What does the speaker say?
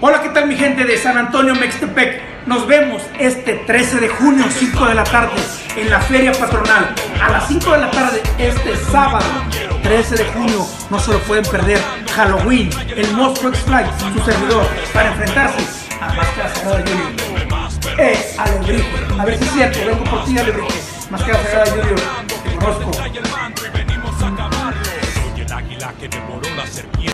Hola, ¿qué tal mi gente de San Antonio, Mextepec? Nos vemos este 13 de junio, 5 de la tarde, en la Feria Patronal. A las 5 de la tarde, este sábado, 13 de junio, no se lo pueden perder. Halloween, el monstruo X-Fly, su servidor, para enfrentarse a Máscara Sagrada Junior. Alebrije, a ver si es cierto, vengo por ti, Alebrije. Máscara Sagrada Junior, te conozco. El águila que devoró la serpiente.